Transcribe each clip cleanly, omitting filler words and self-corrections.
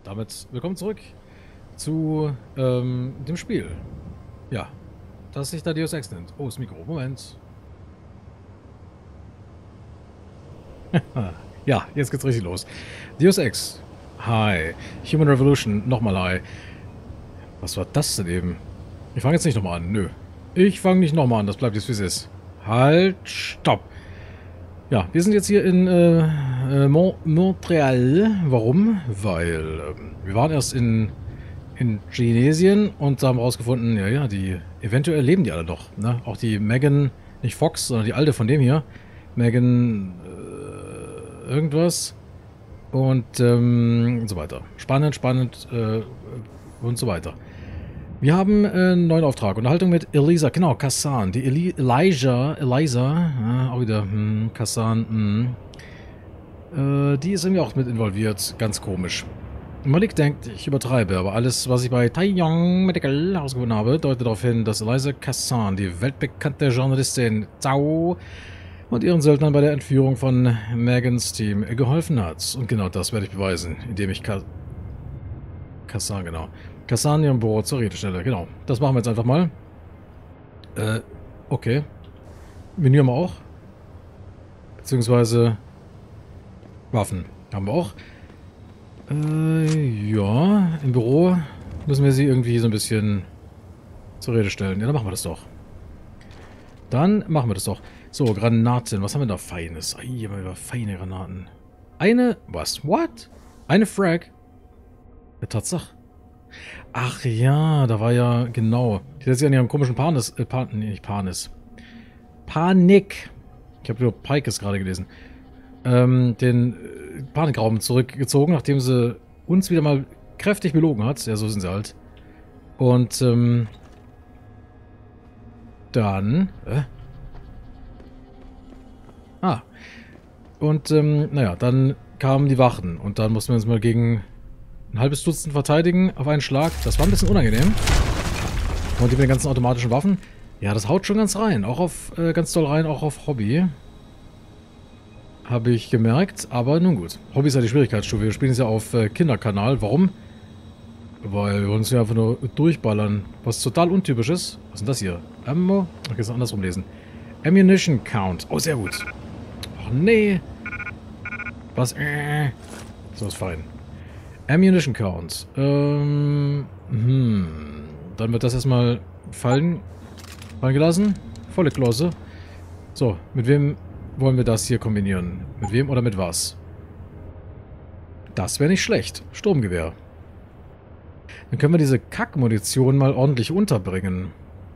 damit willkommen zurück zu dem Spiel. Ja, das sich da Deus Ex nennt. Oh, das Mikro. Moment. Ja, jetzt geht's richtig los. Deus Ex. Hi. Human Revolution. Nochmal hi. Was war das denn eben? Ich fange jetzt nicht nochmal an. Nö. Ich fange nicht nochmal an. Das bleibt jetzt, wie es ist. Halt. Stopp. Ja, wir sind jetzt hier in Montreal. Warum? Weil wir waren erst in Chinesien und haben rausgefunden, ja, die eventuell leben die alle noch. Ne? Auch die Megan, nicht Fox, sondern die alte von dem hier. Megan irgendwas. Und so weiter. Spannend und so weiter. Wir haben einen neuen Auftrag. Unterhaltung mit Eliza, genau, Kassan. Die Eliza, auch wieder, Kassan, die ist irgendwie auch mit involviert. Ganz komisch. Malik denkt, ich übertreibe, aber alles, was ich bei Taiyang Medical herausgefunden habe, deutet darauf hin, dass Eliza Kassan, die weltbekannte Journalistin Zhao, und ihren Söldnern bei der Entführung von Megans Team geholfen hat. Und genau das werde ich beweisen, indem ich Kassan, genau. Kassan ihrem Büro zur Rede stelle. Genau. Das machen wir jetzt einfach mal. Okay. Menü haben wir auch. Beziehungsweise Waffen haben wir auch. Ja. Im Büro müssen wir sie irgendwie so ein bisschen zur Rede stellen. Ja, dann machen wir das doch. So, Granaten. Was haben wir da Feines? Hier haben wir feine Granaten. Was? What? Eine Frag? Ja, Tatsache. Ach ja, da war ja, genau. Die hat sich an ihrem komischen Panik. Ich habe nur Pikes gerade gelesen. Den Panikraum zurückgezogen, nachdem sie uns wieder mal kräftig belogen hat. Ja, so sind sie halt. Und, dann, naja, dann kamen die Wachen und dann mussten wir uns mal gegen ein halbes Dutzend verteidigen auf einen Schlag. Das war ein bisschen unangenehm. Und die mit den ganzen automatischen Waffen. Ja, das haut schon ganz rein. Auch auf, ganz doll rein, auch auf Hobby. Habe ich gemerkt, aber nun gut. Hobby ist ja die Schwierigkeitsstufe. Wir spielen es ja auf Kinderkanal. Warum? Weil wir wollen uns ja einfach nur durchballern. Was total untypisch ist. Was ist denn das hier? Ammo? Okay, das andersrum lesen. Ammunition Count. Oh, sehr gut. Ach, nee. Was? So ist fein. Ammunition Count. Dann wird das erstmal fallen gelassen. Volle Klose. So, mit wem wollen wir das hier kombinieren? Mit wem oder mit was? Das wäre nicht schlecht. Sturmgewehr. Dann können wir diese Kackmunition mal ordentlich unterbringen.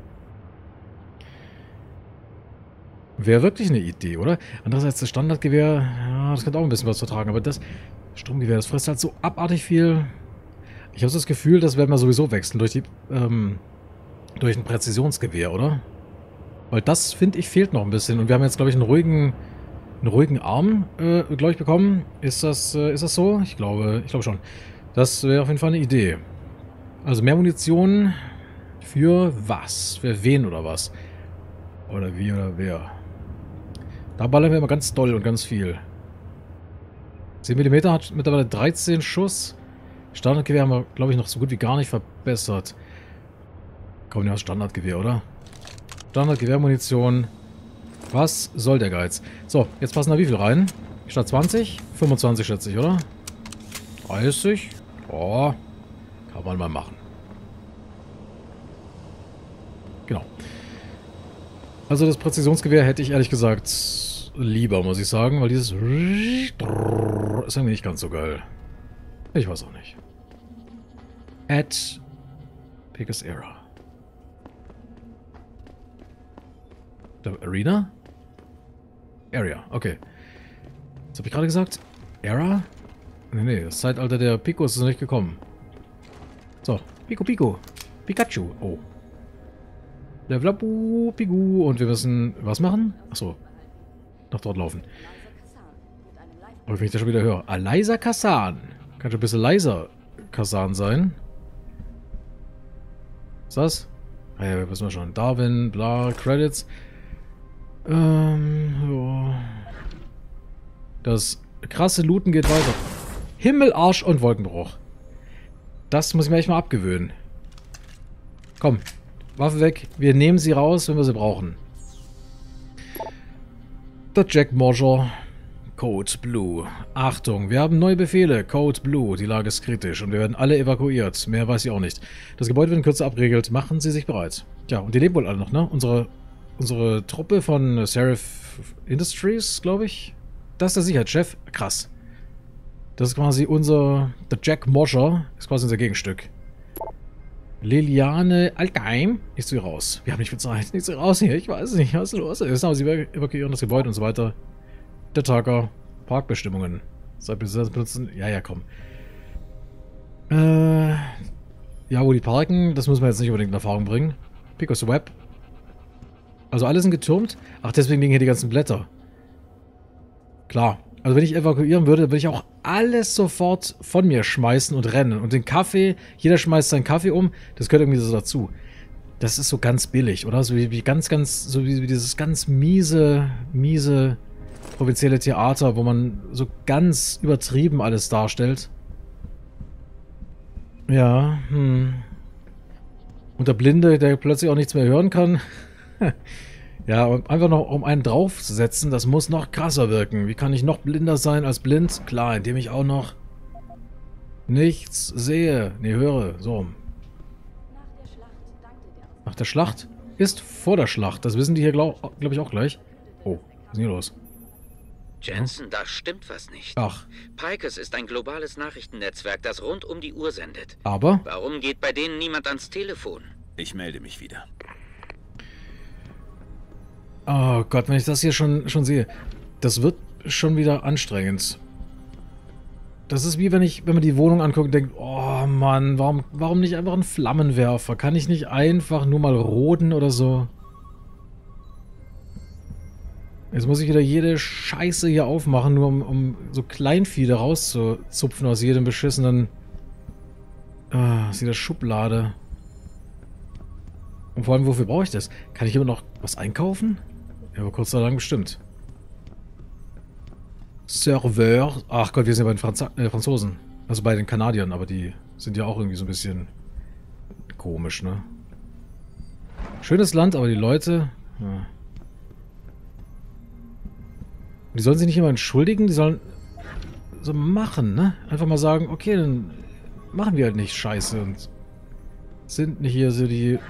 Wäre wirklich eine Idee, oder? Andererseits das Standardgewehr, ja, das könnte auch ein bisschen was vertragen, aber das Sturmgewehr, das frisst halt so abartig viel. Ich habe so das Gefühl, das werden wir sowieso wechseln durch ein Präzisionsgewehr, oder? Weil das, finde ich, fehlt noch ein bisschen. Und wir haben jetzt, glaube ich, einen ruhigen Arm, glaube ich, bekommen. Ist das so? Ich glaube schon. Das wäre auf jeden Fall eine Idee. Also mehr Munition für was? Für wen oder was? Oder wie oder wer? Da ballern wir immer ganz doll und ganz viel. 10 mm hat mittlerweile 13 Schuss. Standardgewehr haben wir, glaube ich, noch so gut wie gar nicht verbessert. Komm, ja, Standardgewehr, oder? Standardgewehrmunition. Was soll der Geiz? So, jetzt passen da wie viel rein? Statt 20? 25 schätze ich, oder? 30? Oh, kann man mal machen. Genau. Also das Präzisionsgewehr hätte ich ehrlich gesagt lieber, muss ich sagen, weil dieses ist irgendwie nicht ganz so geil. Ich weiß auch nicht. At Biggest Era. Arena? Area, okay. Was habe ich gerade gesagt? Era? Nee, das Zeitalter der Picos ist noch nicht gekommen. So, Pico. Pikachu. Oh. Level up, Pigu. Und wir müssen was machen? Achso. Nach dort laufen. Aber wenn ich das schon wieder höre. Eliza Kassan. Kann schon ein bisschen leiser Kassan sein. Was ist das? Ah ja, wissen wir schon. Darwin, bla, Credits. Ja. Das krasse Looten geht weiter. Himmel, Arsch und Wolkenbruch. Das muss ich mir echt mal abgewöhnen. Komm, Waffe weg. Wir nehmen sie raus, wenn wir sie brauchen. Der Jack Mosher. Code Blue. Achtung, wir haben neue Befehle. Code Blue. Die Lage ist kritisch und wir werden alle evakuiert. Mehr weiß ich auch nicht. Das Gebäude wird in Kürze abgeriegelt. Machen Sie sich bereit. Ja, und die leben wohl alle noch, ne? Unsere Truppe von Seraph Industries, glaube ich. Das ist der Sicherheitschef. Krass. Das ist quasi der Jack Mosher ist quasi unser Gegenstück. Liliane Alkheim. Nicht zu ihr raus. Wir haben nicht viel Zeit. Nicht zu ihr raus hier. Ich weiß nicht, was los ist. Aber sie evakuieren das Gebäude und so weiter. Der Tager. Parkbestimmungen. Soll ich das benutzen? Ja, ja, komm. Ja, wo die parken, das muss man jetzt nicht unbedingt in Erfahrung bringen. Picos Web. Also alle sind getürmt. Ach, deswegen liegen hier die ganzen Blätter. Klar. Also wenn ich evakuieren würde, würde ich auch alles sofort von mir schmeißen und rennen. Und den Kaffee, jeder schmeißt seinen Kaffee um. Das gehört irgendwie so dazu. Das ist so ganz billig, oder? So wie dieses ganz miese provinzielle Theater, wo man so ganz übertrieben alles darstellt. Ja, Und der Blinde, der plötzlich auch nichts mehr hören kann. Ja, und einfach noch um einen draufzusetzen, das muss noch krasser wirken. Wie kann ich noch blinder sein als blind? Klar, indem ich auch noch nichts sehe. Nee, höre. So. Nach der Schlacht ist vor der Schlacht. Das wissen die hier, glaub ich, auch gleich. Oh, was ist denn hier los? Jensen, da stimmt was nicht. Ach. Picos ist ein globales Nachrichtennetzwerk, das rund um die Uhr sendet. Aber? Warum geht bei denen niemand ans Telefon? Ich melde mich wieder. Oh Gott, wenn ich das hier schon sehe. Das wird schon wieder anstrengend. Das ist wie wenn man die Wohnung anguckt und denkt, oh Mann, warum nicht einfach einen Flammenwerfer? Kann ich nicht einfach nur mal roden oder so? Jetzt muss ich wieder jede Scheiße hier aufmachen, nur um so Kleinvieh da rauszuzupfen aus jedem beschissenen aus jeder Schublade. Und vor allem, wofür brauche ich das? Kann ich immer noch was einkaufen? Ja, aber kurz oder lang bestimmt. Serveur. Ach Gott, wir sind ja bei den Franzosen. Also bei den Kanadiern, aber die sind ja auch irgendwie so ein bisschen komisch, ne? Schönes Land, aber die Leute... Ja. Die sollen sich nicht immer entschuldigen, die sollen so machen, ne? Einfach mal sagen, okay, dann machen wir halt nicht Scheiße und sind nicht hier so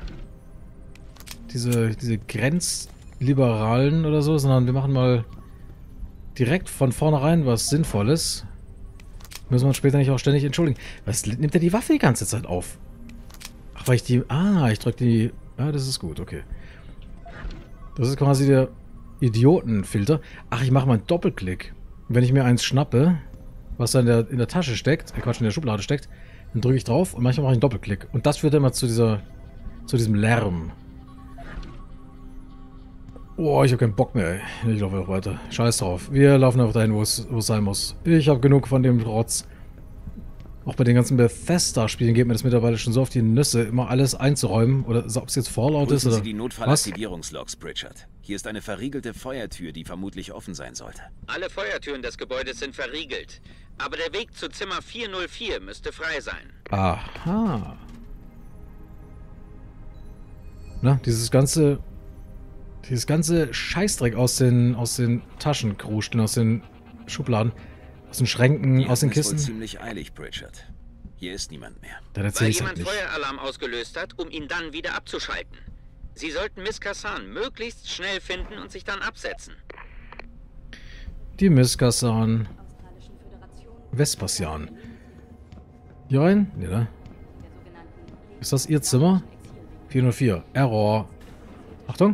diese Grenzliberalen oder so, sondern wir machen mal direkt von vornherein was Sinnvolles. Müssen wir uns später nicht auch ständig entschuldigen. Was nimmt er die Waffe die ganze Zeit auf? Ach, weil ich die... Ah, ich drücke die... Ah, das ist gut, okay. Das ist quasi der Idiotenfilter. Ach, ich mache mal einen Doppelklick. Wenn ich mir eins schnappe, was da in der Tasche steckt, Quatsch, in der Schublade steckt, dann drücke ich drauf und manchmal mache ich einen Doppelklick. Und das führt immer zu diesem Lärm. Oh, ich habe keinen Bock mehr, ey. Ich laufe auch weiter. Scheiß drauf. Wir laufen einfach dahin, wo es sein muss. Ich habe genug von dem Rotz. Auch bei den ganzen Bethesda-Spielen geht mir das mittlerweile schon so auf die Nüsse, immer alles einzuräumen. Oder ob es jetzt Fallout ist oder Sie die Notfallaktivierungslogs, Pritchard. Hier ist eine verriegelte Feuertür, die vermutlich offen sein sollte. Alle Feuertüren des Gebäudes sind verriegelt. Aber der Weg zu Zimmer 404 müsste frei sein. Aha. Na, dieses ganze Scheißdreck aus den Taschenkruschen, aus den Schubladen, aus den Schränken, aus den Kisten. Das ist wohl ziemlich eilig, Pritchard. Hier ist niemand mehr. Weil jemand Feueralarm ausgelöst hat, um ihn dann wieder abzuschalten. Sie sollten Miss Kassan möglichst schnell finden und sich dann absetzen. Die Miss Kassan. Vespasian. Hier rein? Nee, ne? Ist das ihr Zimmer? 404. Error. Achtung.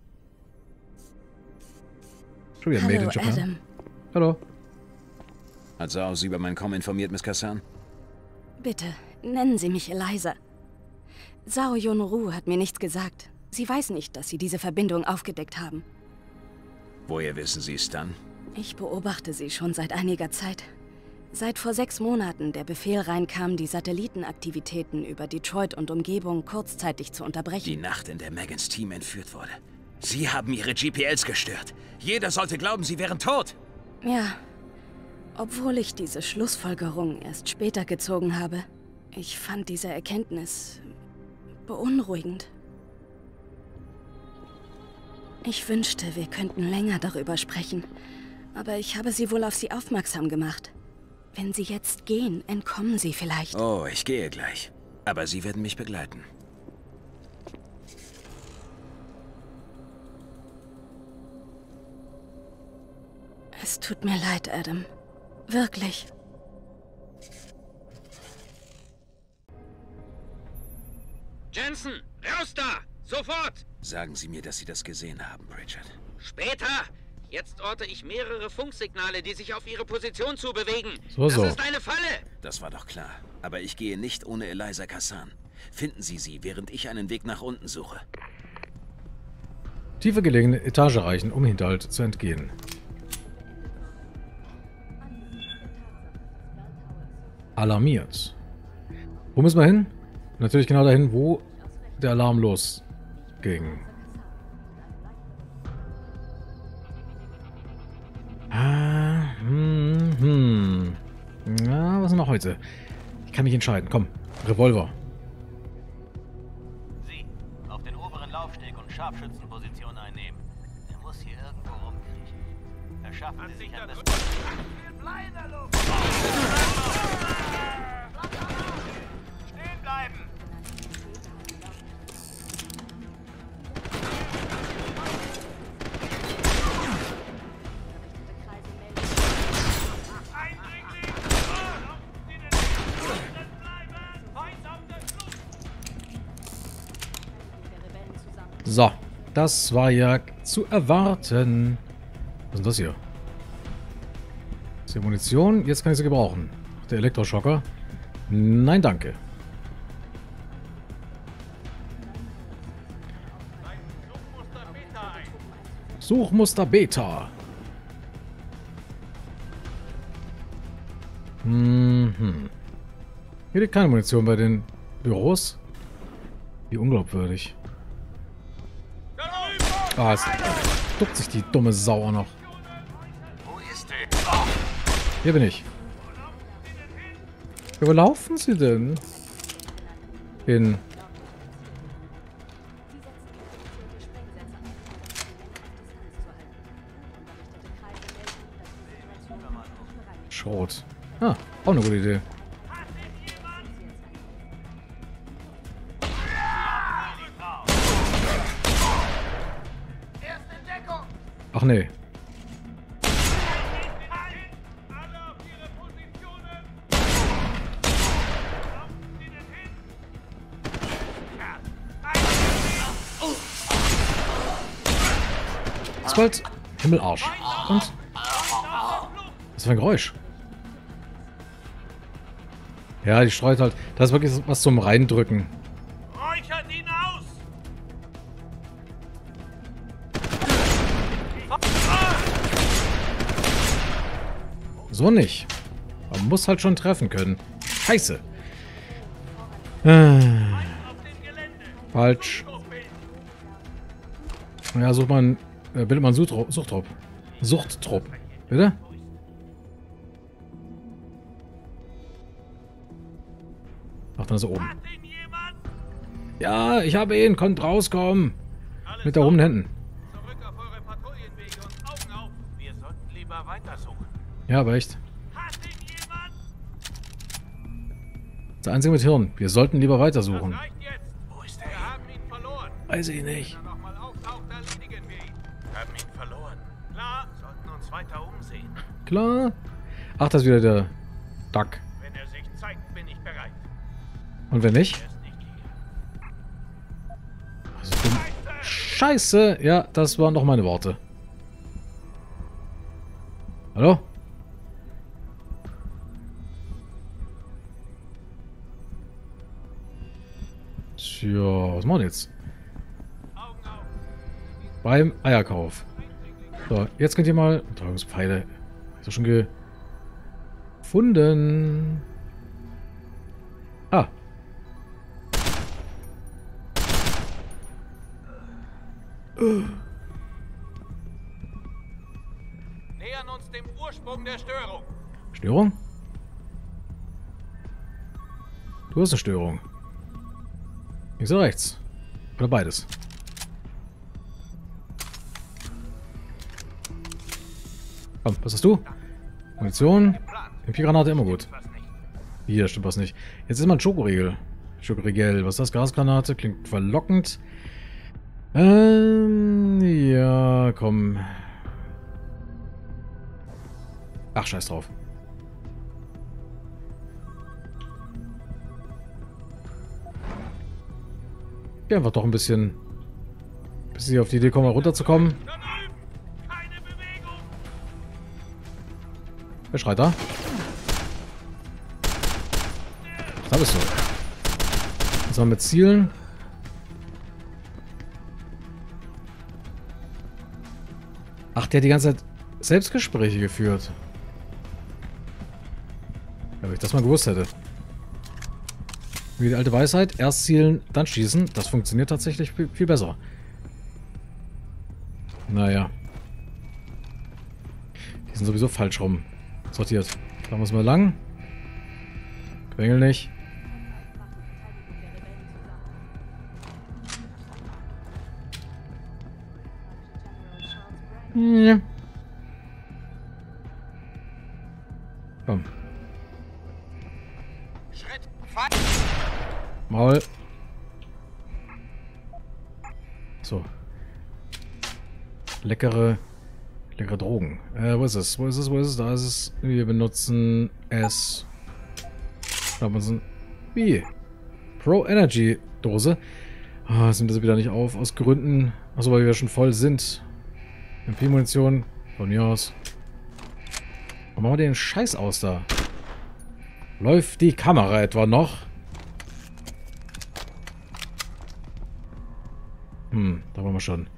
Schon wieder Hallo, Adam. Hallo. Hat Zhao Sie über mein Kommen informiert, Miss Kassan? Bitte, nennen Sie mich Eliza. Zhao Yunru hat mir nichts gesagt. Sie weiß nicht, dass Sie diese Verbindung aufgedeckt haben. Woher wissen Sie es dann? Ich beobachte sie schon seit einiger Zeit. Seit vor 6 Monaten der Befehl reinkam, die Satellitenaktivitäten über Detroit und Umgebung kurzzeitig zu unterbrechen. Die Nacht, in der Megans Team entführt wurde. Sie haben ihre GPLs gestört. Jeder sollte glauben, sie wären tot. Ja, obwohl ich diese Schlussfolgerung erst später gezogen habe. Ich fand diese Erkenntnis beunruhigend. Ich wünschte, wir könnten länger darüber sprechen, aber ich habe Sie wohl auf Sie aufmerksam gemacht. Wenn Sie jetzt gehen, entkommen Sie vielleicht. Oh, ich gehe gleich. Aber Sie werden mich begleiten. Es tut mir leid, Adam. Wirklich. Jensen, raus da! Sofort! Sagen Sie mir, dass Sie das gesehen haben, Bridget. Später! Jetzt orte ich mehrere Funksignale, die sich auf ihre Position zubewegen. So. Das ist eine Falle! Das war doch klar. Aber ich gehe nicht ohne Eliza Cassan. Finden Sie sie, während ich einen Weg nach unten suche. Tiefer gelegene Etage reichen, um Hinterhalt zu entgehen. Alarmiert. Wo müssen wir hin? Natürlich genau dahin, wo der Alarm losging. Ja, was noch heute? Ich kann mich entscheiden. Komm, Revolver. Sie, auf den oberen Laufsteg und Scharfschützenposition einnehmen. Er muss hier irgendwo rumkriechen. Verschaffen Sie sich am besten... Stehen bleiben! So, das war ja zu erwarten. Was ist denn das hier? Das ist hier Munition. Jetzt kann ich sie gebrauchen. Der Elektroschocker. Nein, danke. Suchmuster Beta. Mhm. Hier liegt keine Munition bei den Büros. Wie unglaubwürdig. Ah, es duckt sich die dumme Sau auch noch. Wo ist er? Hier bin ich. Ja, wo laufen sie denn? Hin. Schrot. Ah, auch eine gute Idee. Ach nee. Asphalt, Himmelarsch. Und? Was für ein Geräusch? Ja, die streut halt. Das ist wirklich was zum Reindrücken. Räuchert ihn aus! So nicht. Man muss halt schon treffen können. Scheiße. Falsch. Ja, sucht man. Bildet man Suchttrupp. Suchttrupp. Bitte? Ach, dann ist er oben. Ja, ich habe ihn. Konnt rauskommen. Mit erhobenen Händen. Zurück auf eure Patrouillenwege und Augen auf! Wir sollten lieber weitersuchen. Ja, aber echt. Hat ihn jemand? Das Einzige mit Hirn. Wir sollten lieber weitersuchen. Reicht jetzt! Wo ist er? Wir haben ihn verloren. Weiß ich nicht. Wenn er nochmal auftaucht, erledigen wir ihn. Haben ihn verloren. Klar, sollten uns weiter umsehen. Klar. Ach, das ist wieder der Duck. Wenn er sich zeigt, bin ich bereit. Und wenn nicht? Er ist nicht hier. Das ist dumm. Scheiße. Ja, das waren doch meine Worte. Hallo? Tja, was machen wir jetzt? Augen auf! Beim Eierkauf. So, jetzt könnt ihr mal... Betäubungspfeile. Hab ich doch schon gefunden. Ah. Nähern uns dem Ursprung der Störung. Störung? Du hast eine Störung. Links oder rechts? Oder beides? Komm, was hast du? Munition. MP-Granate immer gut. Hier stimmt was nicht. Jetzt ist mal ein Schokoriegel. Schokoriegel. Was ist das? Gasgranate. Klingt verlockend. Ja, komm. Ach, scheiß drauf. Ja, einfach doch ein bisschen... Bis sie auf die Idee kommen, runterzukommen. Wer schreit da? Da bist du. Was haben wir mit Zielen? Ach, der hat die ganze Zeit Selbstgespräche geführt. Ja, wenn ich das mal gewusst hätte. Wie die alte Weisheit, erst zielen, dann schießen. Das funktioniert tatsächlich viel besser. Naja. Die sind sowieso falsch rum sortiert. Da muss man lang. Quengel nicht. Ja. Komm. Maul. So. Leckere Drogen. Wo ist es? Wo ist es? Wo ist es? Da ist es. Wir benutzen es. Da benutzen. Wie? Pro Energy Dose. Ah, sind das wieder nicht auf. Aus Gründen. Achso, weil wir schon voll sind. MP-Munition. Von mir aus. Warum machen wir den Scheiß aus da? Läuft die Kamera etwa noch? Da waren wir schon.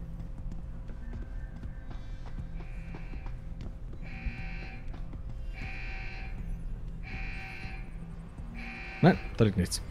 Nein, da liegt nichts.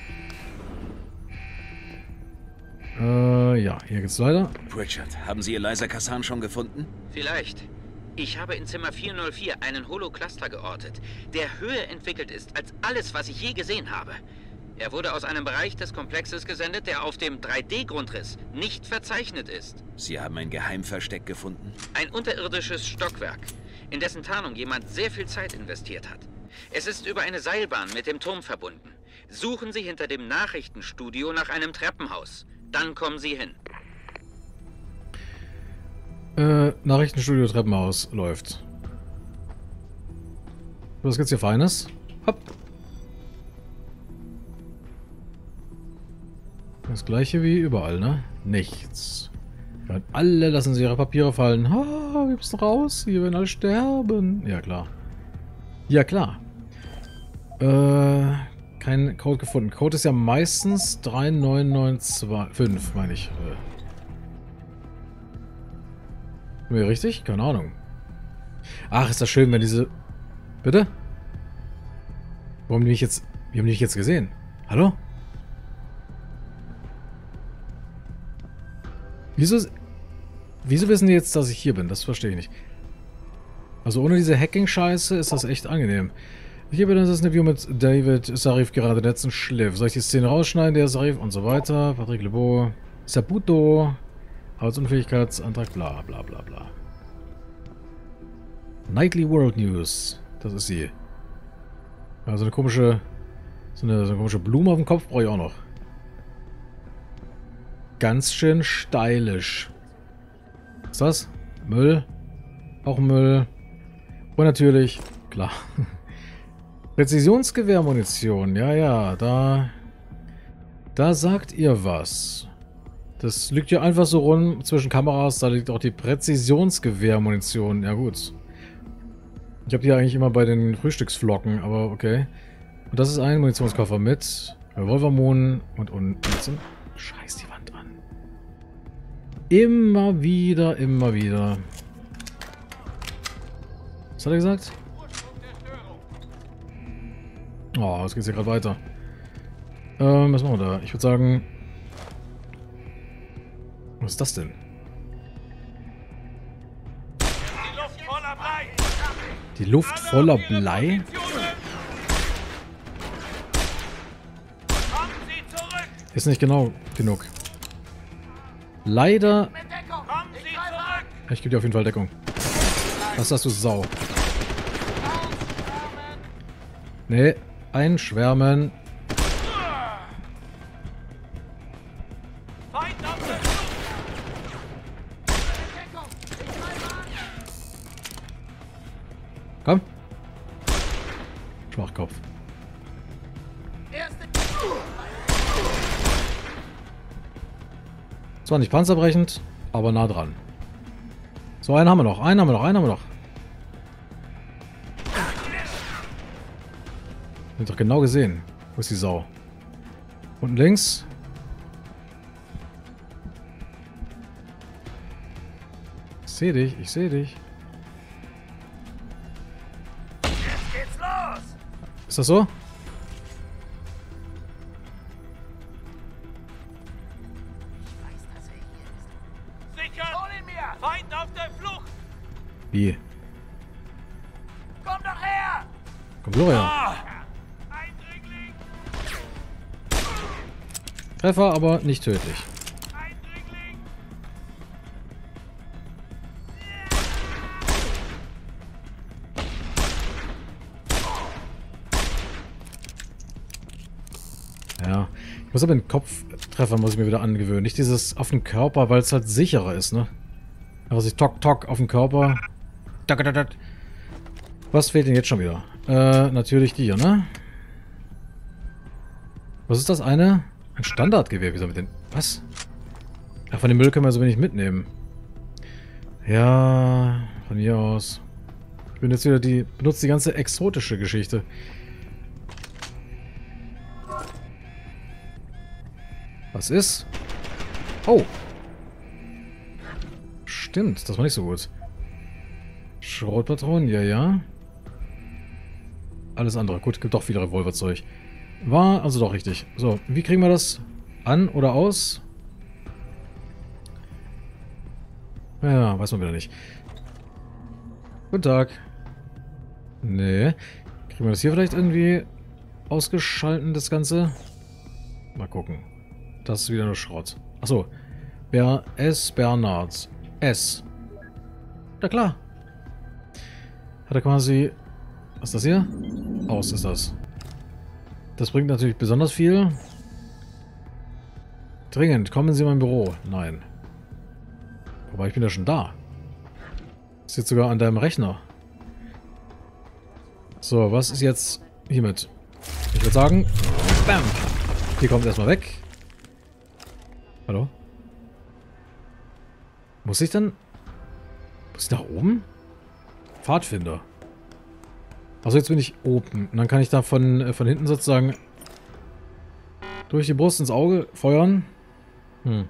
Ja, hier geht's weiter. Richard, haben Sie Eliza Cassan schon gefunden? Vielleicht. Ich habe in Zimmer 404 einen Holocluster geortet, der höher entwickelt ist als alles, was ich je gesehen habe. Er wurde aus einem Bereich des Komplexes gesendet, der auf dem 3D-Grundriss nicht verzeichnet ist. Sie haben ein Geheimversteck gefunden? Ein unterirdisches Stockwerk, in dessen Tarnung jemand sehr viel Zeit investiert hat. Es ist über eine Seilbahn mit dem Turm verbunden. Suchen Sie hinter dem Nachrichtenstudio nach einem Treppenhaus. Dann kommen Sie hin. Nachrichtenstudio Treppenhaus läuft. Was gibt's hier Feines? Hopp. Das gleiche wie überall, ne? Nichts. Ja, alle lassen sie ihre Papiere fallen. Ah, wir müssen raus. Hier werden alle sterben. Ja, klar. Ja, klar. Kein Code gefunden. Code ist ja meistens 39925, meine ich. Bin ich richtig? Keine Ahnung. Ach, ist das schön, wenn diese... Bitte? Warum haben die mich jetzt... Wir haben die mich jetzt gesehen. Hallo? Wieso wissen die jetzt, dass ich hier bin? Das verstehe ich nicht. Also ohne diese Hacking-Scheiße ist das echt angenehm. Ich gebe dann das Interview mit David Sarif gerade letzten Schliff. Soll ich die Szene rausschneiden, der Sarif und so weiter? Patrick Lebeau, Saputo, Arbeitsunfähigkeitsantrag, bla bla bla bla. Nightly World News. Das ist sie. Ja, so eine komische Blume auf dem Kopf brauche ich auch noch. Ganz schön stylisch. Was ist das? Müll. Auch Müll. Und natürlich, klar. Präzisionsgewehrmunition. Ja, ja, da sagt ihr was. Das liegt ja einfach so rum zwischen Kameras. Da liegt auch die Präzisionsgewehrmunition. Ja, gut. Ich habe die ja eigentlich immer bei den Frühstücksflocken, aber okay. Und das ist ein Munitionskoffer mit Revolvermonen und Munition. Scheiß die Wand an. Immer wieder, immer wieder. Was hat er gesagt? Oh, jetzt geht's hier gerade weiter. Was machen wir da? Ich würde sagen... Was ist das denn? Die Luft voller Blei? Ist nicht genau genug. Leider... Ich gebe dir auf jeden Fall Deckung. Was hast du, Sau? Nee, einschwärmen. Komm. Schwachkopf. Zwar nicht panzerbrechend, aber nah dran. So, einen haben wir noch. Einen haben wir noch. Einen haben wir noch. Hab doch genau gesehen. Wo ist die Sau? Unten links. Ich sehe dich. Ich sehe dich. Ist das so? Feind auf der Flucht! Wie? Komm doch her! Komm, Gloria. Eindringling! Treffer, aber nicht tödlich. Eindringling! Ja. Ich muss aber den Kopftreffer muss ich mir wieder angewöhnen. Nicht dieses auf den Körper, weil es halt sicherer ist, ne? Aber sich tock auf den Körper. Was fehlt denn jetzt schon wieder? Natürlich die hier, ne? Was ist das eine? Ein Standardgewehr. Wie soll mit den... Was? Ja, von dem Müll können wir so wenig mitnehmen. Ja, von mir aus. Ich bin jetzt wieder die... Benutzt die ganze exotische Geschichte. Was ist? Oh. Stimmt, das war nicht so gut. Schrotpatronen, ja. Alles andere. Gut, gibt doch viel Revolverzeug. War also doch richtig. So, wie kriegen wir das an oder aus? Ja, weiß man wieder nicht. Guten Tag. Nee. Kriegen wir das hier vielleicht irgendwie ausgeschalten, das Ganze? Mal gucken. Das ist wieder nur Schrott. Achso. Bernards. S. Ja klar. Hat er quasi... Was ist das hier? Aus ist das. Das bringt natürlich besonders viel. Dringend, kommen Sie in mein Büro. Nein. Wobei, ich bin ja schon da. Ist jetzt sogar an deinem Rechner. So, was ist jetzt hiermit? Ich würde sagen... Bam! Hier kommt erstmal weg. Hallo? Muss ich dann... Muss ich nach oben? Pfadfinder. Also jetzt bin ich oben. Und dann kann ich da von hinten sozusagen durch die Brust ins Auge feuern. Hm.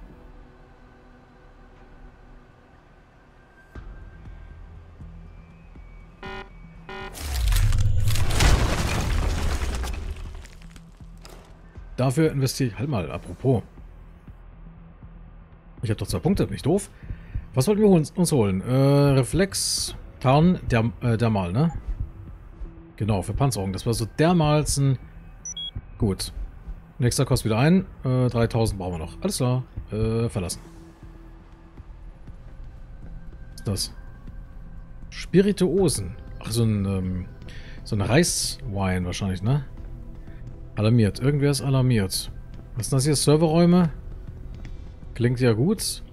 Dafür investiere ich... Halt mal, apropos. Ich habe doch 2 Punkte, bin ich doof? Was wollten wir uns holen? Reflex, Tarn, Dermal, ne? Genau, für Panzerung. Das war so dermalsten... Gut. Nächster kostet wieder ein. 3000 brauchen wir noch. Alles klar. Verlassen. Was ist das? Spirituosen. Ach, so ein Reiswein wahrscheinlich, ne? Alarmiert. Irgendwer ist alarmiert. Was sind das hier? Serverräume? Klingt ja gut.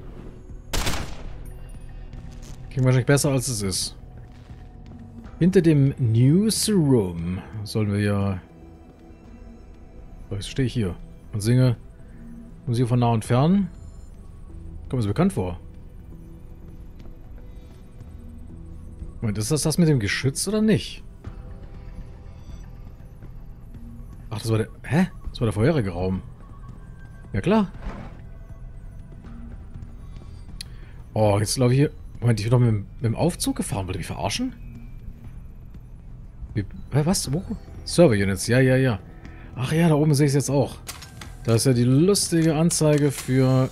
Klingt wahrscheinlich besser, als es ist. Hinter dem Newsroom sollen wir ja... So, jetzt stehe ich hier und singe Musik von nah und fern. Kommt mir so bekannt vor. Moment, ist das mit dem Geschütz oder nicht? Ach, das war der... Hä? Das war der vorherige Raum. Ja, klar. Oh, jetzt glaube ich hier... Moment, ich bin doch mit dem Aufzug gefahren. Wollt ihr mich verarschen? Was? Wo? Server Units. Ja. Ach ja, da oben sehe ich es jetzt auch. Da ist ja die lustige Anzeige für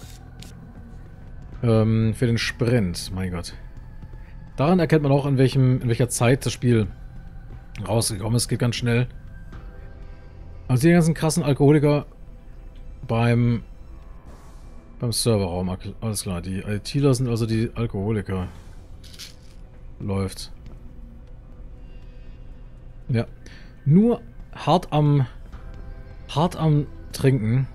den Sprint. Mein Gott. Daran erkennt man auch, in welcher Zeit das Spiel rausgekommen ist. Geht ganz schnell. Also die ganzen krassen Alkoholiker beim Serverraum. Alles klar, die ITler sind also die Alkoholiker. Läuft. Ja. Nur hart am Trinken.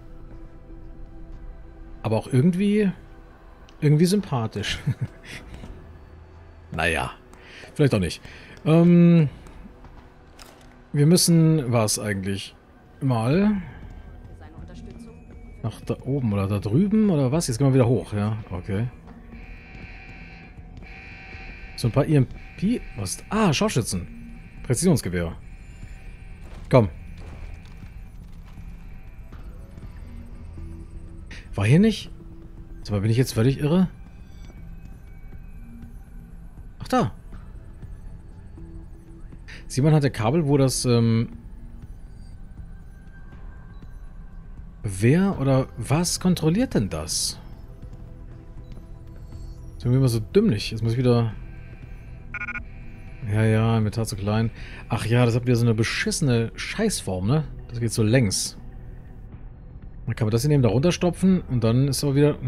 Aber auch irgendwie sympathisch. Naja, vielleicht auch nicht. Wir müssen was eigentlich mal nach da oben oder da drüben oder was? Jetzt gehen wir wieder hoch, ja, okay. So ein paar EMP... Was? Ah, Scharfschützen. Präzisionsgewehr. Komm. War hier nicht? Sag mal, bin ich jetzt völlig irre? Ach da. Simon hatte Kabel, wo das, wer oder was kontrolliert denn das? Das ist irgendwie immer so dümmlich. Jetzt muss ich wieder... Ja, Inventar zu klein. Ach ja, das hat wieder so eine beschissene Scheißform, ne? Das geht so längs. Dann kann man das hier neben da runterstopfen und dann ist aber wieder...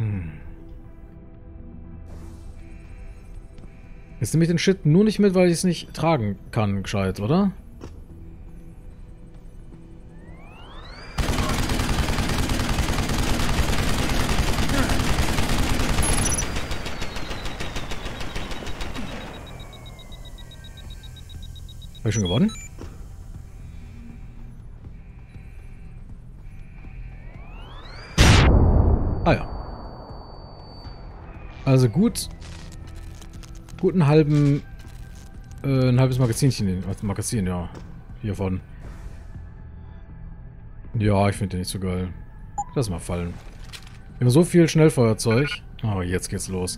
Jetzt nehme ich den Shit nur nicht mit, weil ich es nicht tragen kann, gescheit, oder? Habe ich schon gewonnen? Ah ja. Also gut ein halbes Magazinchen, Magazin, ja. Hiervon. Ja, ich finde den nicht so geil. Lass mal fallen. Wir haben so viel Schnellfeuerzeug. Oh, jetzt geht's los.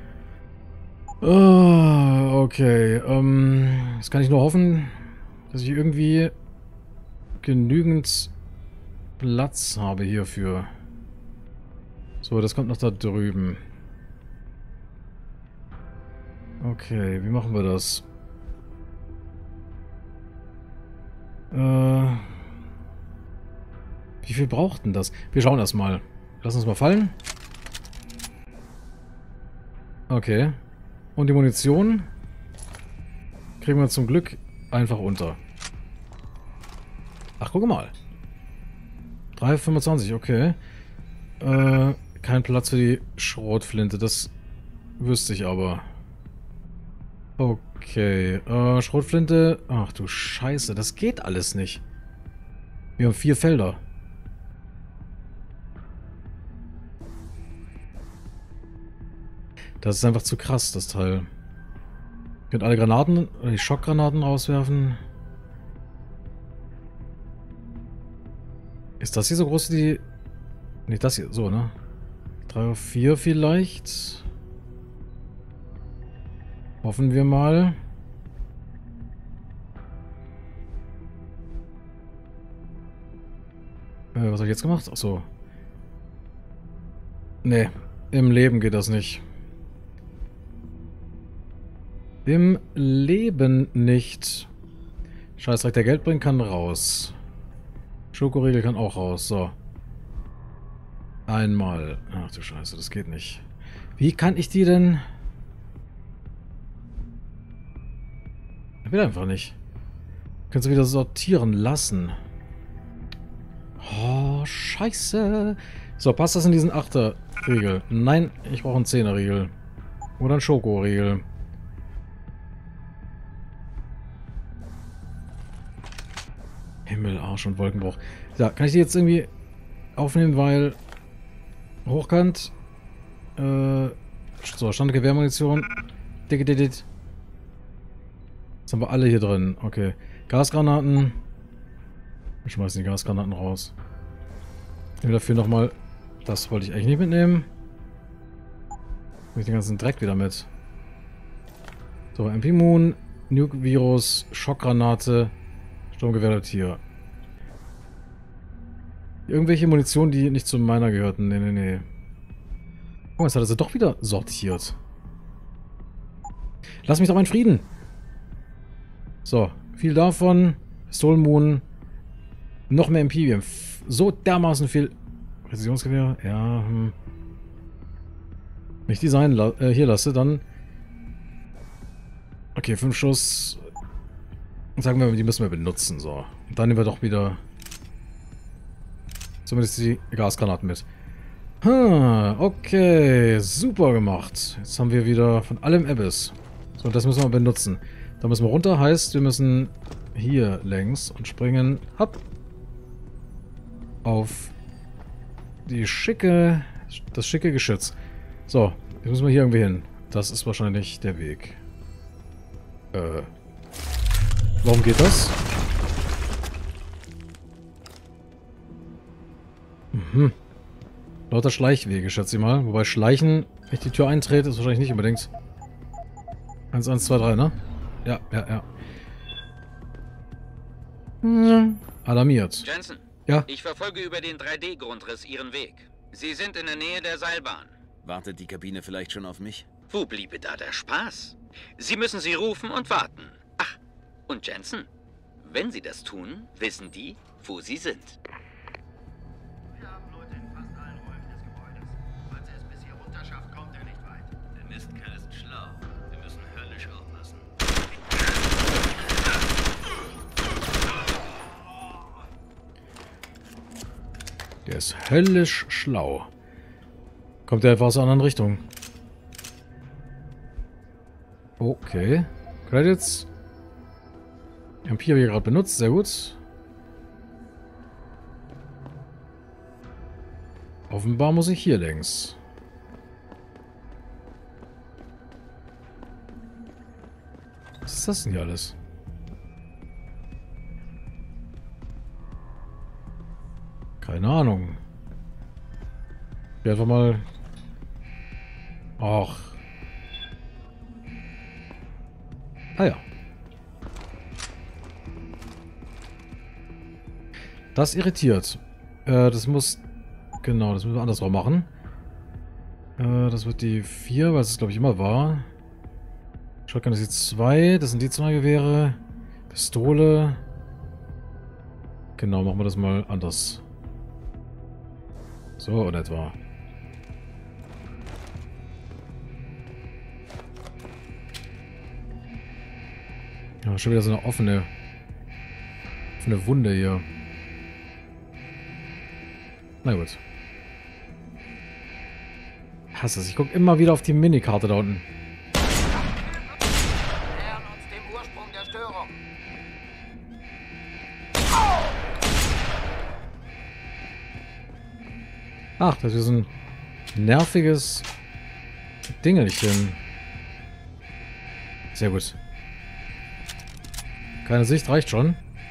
Oh, okay. Jetzt kann ich nur hoffen, dass ich irgendwie genügend Platz habe hierfür. So, das kommt noch da drüben. Okay, wie machen wir das? Wie viel braucht denn das? Wir schauen erstmal. Lass uns mal fallen. Okay. Und die Munition kriegen wir zum Glück einfach unter. Ach, guck mal. 3,25, okay. Kein Platz für die Schrotflinte, das wüsste ich aber. Okay, Schrotflinte. Ach du Scheiße, das geht alles nicht. Wir haben 4 Felder. Das ist einfach zu krass, das Teil. Ihr könnt alle Granaten, die Schockgranaten rauswerfen. Ist das hier so groß wie die... Nicht das hier, so, ne? 3 auf 4 vielleicht. Hoffen wir mal. Was habe ich jetzt gemacht? Achso. Nee, im Leben geht das nicht. Im Leben nicht. Scheißdreck, der Geld bringt, kann raus. Schokoriegel kann auch raus. So. Einmal. Ach du Scheiße, das geht nicht. Wie kann ich die denn... Ich will einfach nicht. Kannst du wieder sortieren lassen. Oh, Scheiße. So, passt das in diesen 8er-Riegel? Nein, ich brauche einen 10er-Riegel. Oder einen Schokoriegel. Himmel, Arsch und Wolkenbruch. Ja, kann ich die jetzt irgendwie aufnehmen, weil... Hochkant. So, Standgewehrmunition. Jetzt haben wir alle hier drin. Okay. Gasgranaten. Wir schmeißen die Gasgranaten raus. Ich nehme dafür nochmal... Das wollte ich eigentlich nicht mitnehmen. Nehme ich den ganzen Dreck wieder mit. So, MP-Moon, Nuke-Virus, Schockgranate, Sturmgewehr hier. Irgendwelche Munition, die nicht zu meiner gehörten. Nee. Oh, jetzt hat er sie doch wieder sortiert. Lass mich doch in Frieden. So, viel davon. Soulmoon. Noch mehr MP. Wir haben so dermaßen viel Präzisionsgewehr, ja. Wenn ich die hier lasse, dann... Okay, 5 Schuss. Sagen wir, die müssen wir benutzen, so. Und dann nehmen wir doch wieder... Zumindest die Gasgranaten mit. Okay, super gemacht. Jetzt haben wir wieder von allem Abyss. So, das müssen wir benutzen. Da müssen wir runter, heißt, wir müssen hier längs und springen ab auf das schicke Geschütz. So, jetzt müssen wir hier irgendwie hin. Das ist wahrscheinlich der Weg. Warum geht das? Mhm. Lauter Schleichwege, schätze ich mal. Wobei Schleichen, wenn ich die Tür eintrete, ist wahrscheinlich nicht unbedingt. 1, 1, 2, 3, ne? Ja. Alarmiert. Jensen, ja? Ich verfolge über den 3D-Grundriss Ihren Weg. Sie sind in der Nähe der Seilbahn. Wartet die Kabine vielleicht schon auf mich? Wo bliebe da der Spaß? Sie müssen sie rufen und warten. Ach, und Jensen, wenn Sie das tun, wissen die, wo Sie sind. Wir haben Leute in fast allen Räumen des Gebäudes. Falls er es bis hier runter schafft, kommt er nicht weit. Der Mistkerl ist schlau. Wir müssen höllisch aufpassen. Der ist höllisch schlau. Kommt der etwa aus einer anderen Richtung? Okay. Credits. MP habe ich gerade benutzt. Sehr gut. Offenbar muss ich hier längs. Was ist das denn hier alles? Keine Ahnung. Ich einfach mal... Ach. Ah ja. Das irritiert. Das muss... Genau, das müssen wir andersrum machen. Das wird die 4, weil es glaube ich immer war. Shotgun ist die 2. Das sind die 2 Gewehre. Pistole. Genau, machen wir das mal anders. So in etwa. Ja, schon wieder so eine offene Wunde hier. Na gut. Hasse es. Ich gucke immer wieder auf die Minikarte da unten. Nähern uns dem Ursprung der Störung. Ach, das ist so ein nerviges Dingelchen. Sehr gut. Keine Sicht, reicht schon.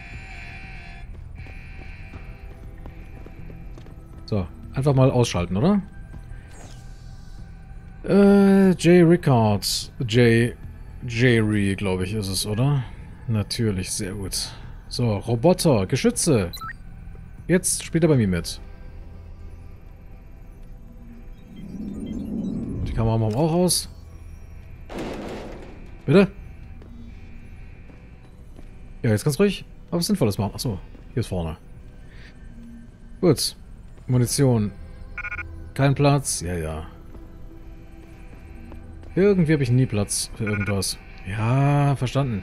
So, einfach mal ausschalten, oder? J. Rickards. Jerry, glaube ich, ist es, oder? Natürlich, sehr gut. So, Roboter, Geschütze. Jetzt spielt er bei mir mit. Die Kamera machen wir auch aus. Bitte? Ja, jetzt ganz ruhig. Aber was Sinnvolles machen. Achso, hier ist vorne. Gut. Munition. Kein Platz. Ja. Irgendwie habe ich nie Platz für irgendwas. Ja, verstanden.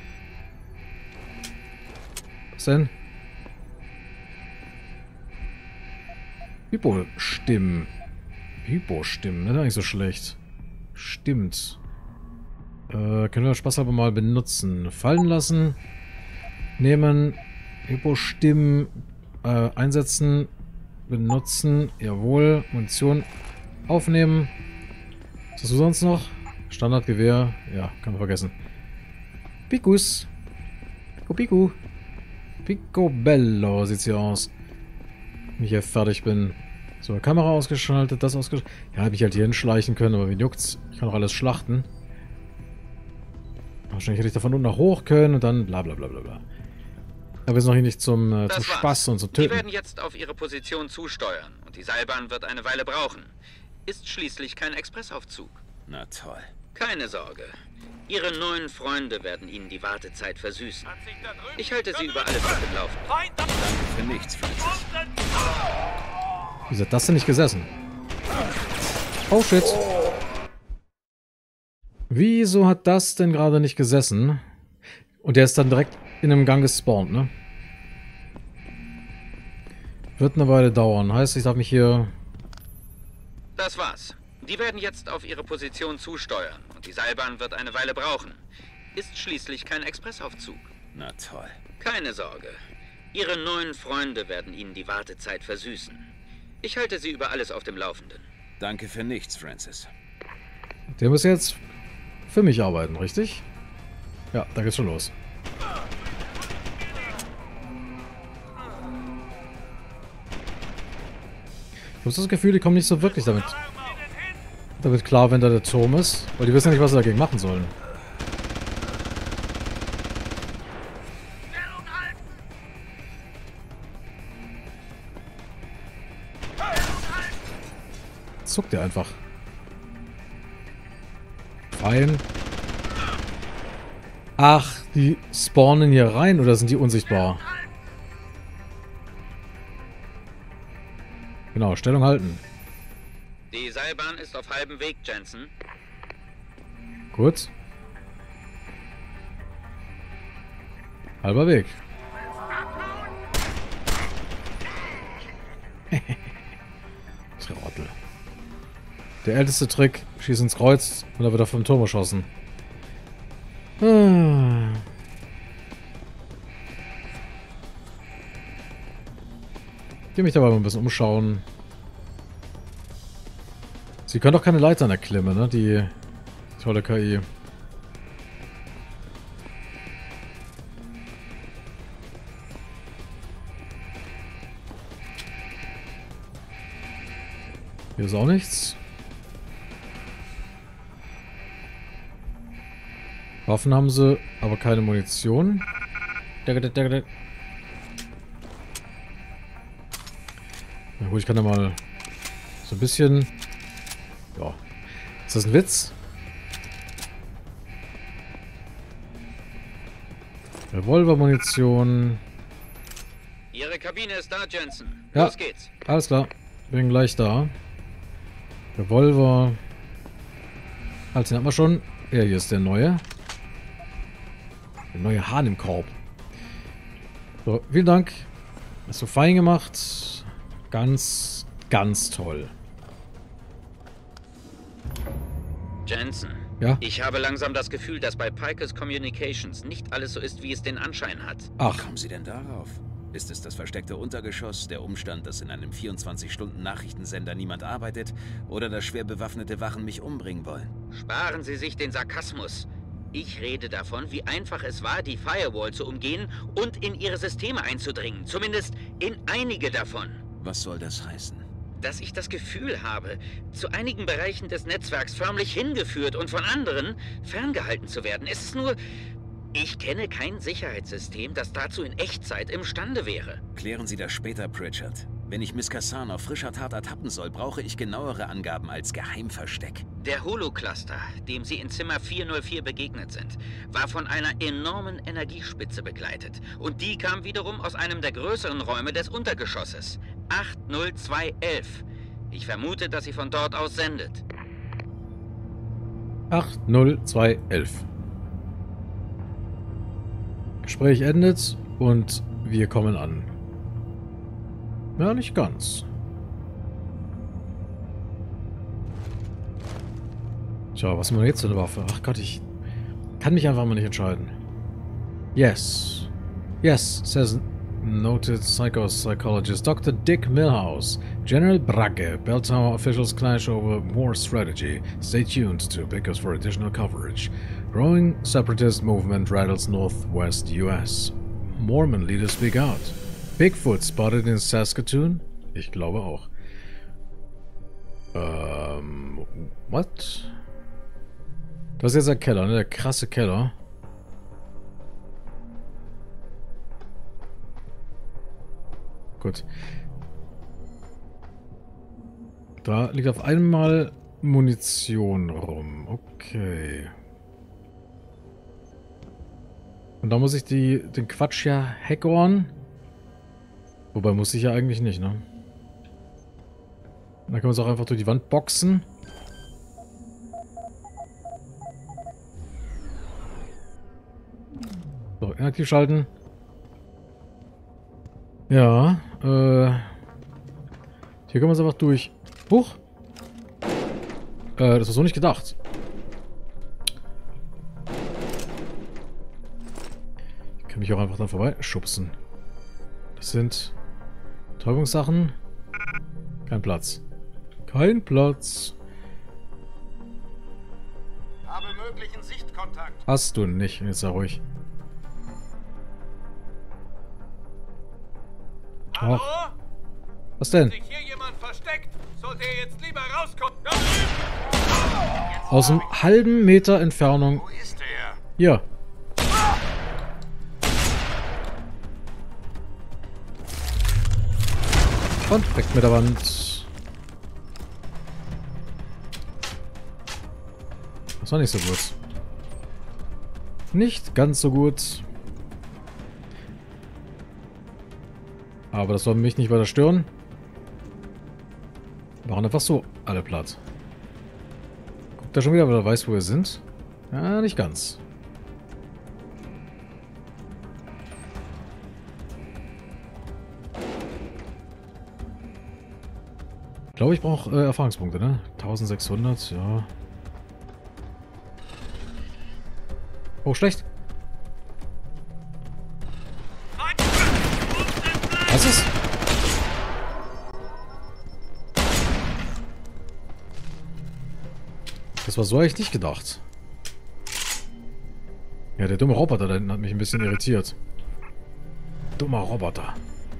Was denn? Hypo-Stimmen. Hypo-Stimmen, das ist nicht so schlecht. Stimmt. Können wir Spaß aber mal benutzen. Fallen lassen. Nehmen. Hypo-Stimmen. Einsetzen. Benutzen. Jawohl. Munition aufnehmen. Was hast du sonst noch? Standardgewehr. Ja, kann man vergessen. Picus. Pico. Picobello sieht's hier aus. Wenn ich hier fertig bin. So, Kamera ausgeschaltet, das ausgeschaltet. Ja, hätte ich halt hier hinschleichen können, aber wen juckt's? Ich kann auch alles schlachten. Wahrscheinlich hätte ich da von unten nach hoch können und dann bla bla bla bla bla. Aber jetzt noch hier nicht zum Spaß und zum Töten. Sie werden jetzt auf Ihre Position zusteuern und die Seilbahn wird eine Weile brauchen. Ist schließlich kein Expressaufzug. Na toll. Keine Sorge. Ihre neuen Freunde werden Ihnen die Wartezeit versüßen. Ich halte Sie über alles auf dem Laufenden. Danke für nichts, Francis. Wieso hat das denn nicht gesessen? Oh shit. Wieso hat das denn gerade nicht gesessen? Und der ist dann direkt in einem Gang gespawnt, ne? Wird eine Weile dauern. Heißt, ich darf mich hier... Das war's. Die werden jetzt auf ihre Position zusteuern und die Seilbahn wird eine Weile brauchen. Ist schließlich kein Expressaufzug. Na toll. Keine Sorge. Ihre neuen Freunde werden Ihnen die Wartezeit versüßen. Ich halte Sie über alles auf dem Laufenden. Danke für nichts, Francis. Der muss jetzt für mich arbeiten, richtig? Ja, da geht's schon los. Ich habe das Gefühl, die kommen nicht so wirklich damit klar, wenn da der Turm ist. Weil die wissen ja nicht, was sie dagegen machen sollen. Zuckt der einfach. Fein. Ach, die spawnen hier rein oder sind die unsichtbar? Genau, Stellung halten. Die Seilbahn ist auf halbem Weg, Jensen. Gut. Halber Weg. Trottel. Der älteste Trick, schieß ins Kreuz und dann wird er vom Turm erschossen. Ich will mich dabei mal ein bisschen umschauen. Sie können doch keine Leitern erklimmen, ne? Die tolle KI. Hier ist auch nichts. Waffen haben sie, aber keine Munition. Na gut, ich kann ja mal so ein bisschen... Ja. Ist das ein Witz? Revolvermunition. Ihre Kabine ist da, Jensen. Ja. Los geht's. Alles klar. Bin gleich da. Revolver. Also, den hat man schon. Ja, hier ist der neue. Der neue Hahn im Korb. So, vielen Dank. Hast du fein gemacht. Ganz, ganz toll. Jensen. Ja? Ich habe langsam das Gefühl, dass bei Pikers Communications nicht alles so ist, wie es den Anschein hat. Ach, Kommen Sie denn darauf? Ist es das versteckte Untergeschoss, der Umstand, dass in einem 24-Stunden-Nachrichtensender niemand arbeitet, oder dass schwer bewaffnete Wachen mich umbringen wollen? Sparen Sie sich den Sarkasmus. Ich rede davon, wie einfach es war, die Firewall zu umgehen und in Ihre Systeme einzudringen. Zumindest in einige davon. Was soll das heißen? Dass ich das Gefühl habe, zu einigen Bereichen des Netzwerks förmlich hingeführt und von anderen ferngehalten zu werden. Es ist nur... Ich kenne kein Sicherheitssystem, das dazu in Echtzeit imstande wäre. Klären Sie das später, Pritchard. Wenn ich Miss Kassan auf frischer Tat ertappen soll, brauche ich genauere Angaben als Geheimversteck. Der Holo-Cluster, dem Sie in Zimmer 404 begegnet sind, war von einer enormen Energiespitze begleitet. Und die kam wiederum aus einem der größeren Räume des Untergeschosses. 80211. Ich vermute, dass sie von dort aus sendet. 80211. Gespräch endet und wir kommen an. Ja, nicht ganz. Tja, was haben wir jetzt für eine Waffe? Ach Gott, ich kann mich einfach mal nicht entscheiden. Yes. Yes, says noted psychologist Dr. Dick Milhouse. General Bragge. Bell Tower officials clash over war strategy. Stay tuned to Pickers for additional coverage. Growing separatist movement rattles northwest US. Mormon leaders speak out. Bigfoot spotted in Saskatoon? Ich glaube auch. What? Das ist jetzt der Keller, ne? Der krasse Keller. Gut. Da liegt auf einmal Munition rum. Okay. Und da muss ich den Quatsch ja hackorn. Wobei muss ich ja eigentlich nicht, ne? Dann können wir es auch einfach durch die Wand boxen. So, inaktiv schalten. Ja, hier können wir es einfach durch. Huch! Das war so nicht gedacht. Ich kann mich auch einfach dann vorbei schubsen. Das sind Täubungssachen. Kein Platz. Kein Platz. Habe möglichen Sichtkontakt. Hast du nicht. Jetzt sei ruhig. Hallo? Ach, was denn? Sich hier jemand versteckt, sollte er jetzt lieber rauskommen. Aus einem halben Meter Entfernung. Wo ist er? Hier. Und weg mit der Wand. Das war nicht so gut. Nicht ganz so gut. Aber das soll mich nicht weiter stören. Machen einfach so alle platt. Guckt er schon wieder, weil er weiß, wo wir sind? Ja, nicht ganz. Ich glaube, ich brauche Erfahrungspunkte, ne? 1600, ja. Oh, schlecht. Was ist? Das war so eigentlich nicht gedacht. Ja, der dumme Roboter da hinten hat mich ein bisschen irritiert. Dummer Roboter.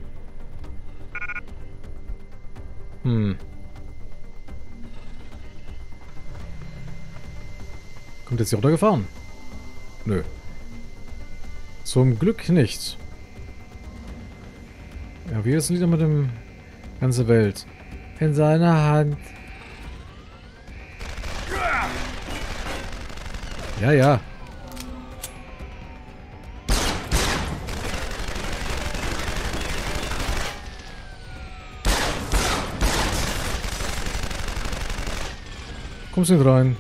Kommt jetzt hier runtergefahren? Nö. Zum Glück nicht. Ja, wie ist das Lied mit dem ganze Welt? In seiner Hand. Ja, ja. Kommst du nicht rein?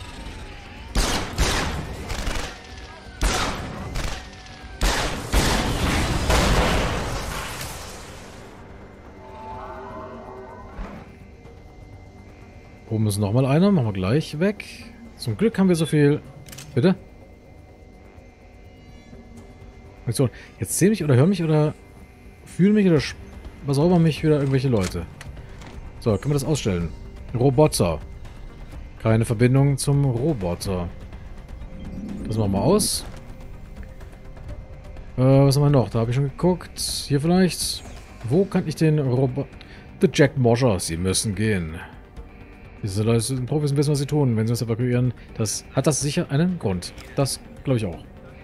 Oben ist nochmal einer. Machen wir gleich weg. Zum Glück haben wir so viel... Bitte? Aktion. Jetzt sehen mich oder hören mich oder fühlen mich oder was auch immer mich wieder irgendwelche Leute. So, können wir das ausstellen. Roboter. Keine Verbindung zum Roboter. Das machen wir aus. Was haben wir noch? Da habe ich schon geguckt. Hier vielleicht. Wo kann ich den Roboter... The Jack Mosher. Sie müssen gehen. Diese Leute sind Profis, wissen, was sie tun. Wenn sie uns evakuieren, hat das sicher einen Grund. Das glaube ich auch.